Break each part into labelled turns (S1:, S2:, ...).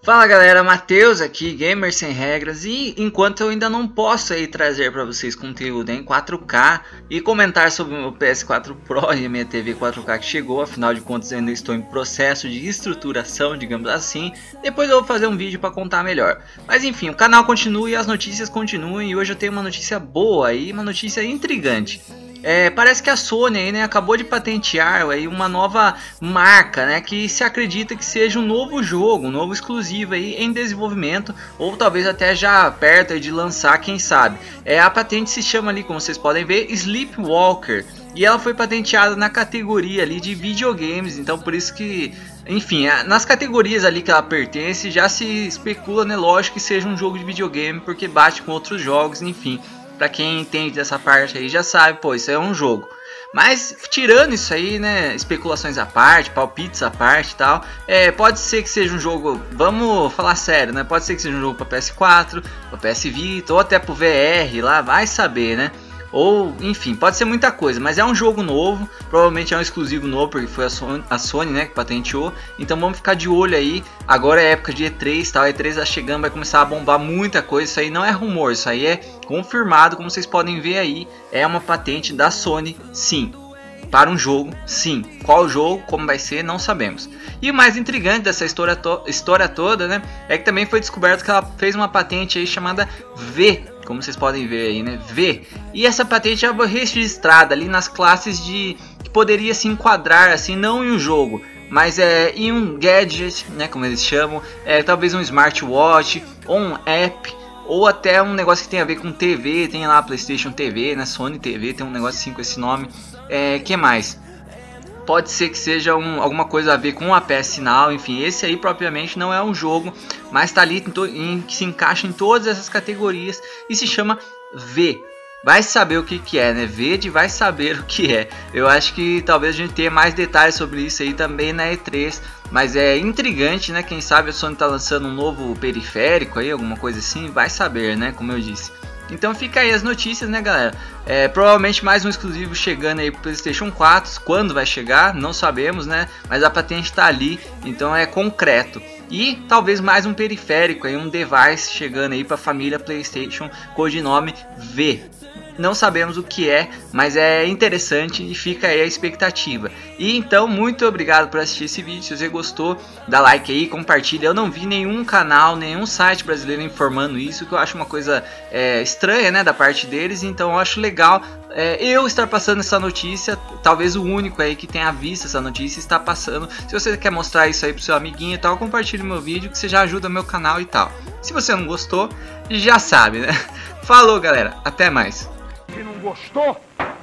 S1: Fala galera, Matheus aqui, Gamer Sem Regras, e enquanto eu ainda não posso aí trazer para vocês conteúdo em 4K e comentar sobre o meu PS4 Pro e a minha TV 4K que chegou, afinal de contas eu ainda estou em processo de estruturação, digamos assim, depois eu vou fazer um vídeo para contar melhor. Mas enfim, o canal continua e as notícias continuam, e hoje eu tenho uma notícia boa aí, uma notícia intrigante. Parece que a Sony aí, né, acabou de patentear aí uma nova marca, né, que se acredita que seja um novo jogo, um novo exclusivo aí em desenvolvimento, ou talvez até já perto aí de lançar, quem sabe. A patente se chama ali, como vocês podem ver, Sleepwalker, e ela foi patenteada na categoria ali de videogames, então por isso que, enfim, nas categorias ali que ela pertence já se especula, né, lógico que seja um jogo de videogame, porque bate com outros jogos, enfim. Pra quem entende dessa parte aí já sabe, pô, isso é um jogo. Mas tirando isso aí, né, especulações à parte, palpites à parte e tal, pode ser que seja um jogo, vamos falar sério, né, pode ser que seja um jogo pra PS4, pra PS Vita, ou até pro VR lá, vai saber, né. Ou, enfim, pode ser muita coisa, mas é um jogo novo, provavelmente é um exclusivo novo, porque foi a Sony, né, que patenteou. Então vamos ficar de olho aí, agora é época de E3, tal, E3 tá chegando, vai começar a bombar muita coisa, isso aí não é rumor, isso aí é confirmado, como vocês podem ver aí, é uma patente da Sony, sim. Para um jogo, sim. Qual jogo, como vai ser, não sabemos. E o mais intrigante dessa história toda, né, é que também foi descoberto que ela fez uma patente aí chamada V, como vocês podem ver aí, né, V. E essa patente já foi registrada ali nas classes que poderia se enquadrar, assim, não em um jogo, mas em um gadget, né, como eles chamam, talvez um smartwatch ou um app, ou até um negócio que tem a ver com TV, tem lá a PlayStation TV, né, Sony TV, tem um negócio assim com esse nome. Que mais? Pode ser que seja alguma coisa a ver com a PS Now, enfim, esse aí propriamente não é um jogo, mas está ali que se encaixa em todas essas categorias e se chama V. Vai saber o que é, né? Verde vai saber o que é. Eu acho que talvez a gente tenha mais detalhes sobre isso aí também na E3, mas é intrigante, né? Quem sabe a Sony tá lançando um novo periférico aí, alguma coisa assim, vai saber, né? Como eu disse. Então fica aí as notícias, né, galera? Provavelmente mais um exclusivo chegando aí pro PlayStation 4. Quando vai chegar, não sabemos, né? Mas a patente tá ali, então é concreto. E talvez mais um periférico aí, um device chegando aí pra família PlayStation, codinome V. Não sabemos o que é, mas é interessante e fica aí a expectativa. E então, muito obrigado por assistir esse vídeo. Se você gostou, dá like aí, compartilha. Eu não vi nenhum canal, nenhum site brasileiro informando isso, que eu acho uma coisa estranha, né, da parte deles. Então eu acho legal eu estar passando essa notícia, talvez o único aí que tenha visto essa notícia está passando. Se você quer mostrar isso aí pro seu amiguinho e tal, compartilhe meu vídeo, que você já ajuda meu canal e tal. Se você não gostou, já sabe, né? Falou, galera, até mais.
S2: Se não gostou,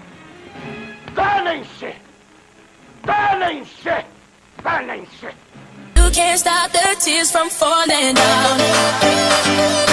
S2: danem-se! Danem-se! Danem-se!
S3: You can't stop the tears from falling down.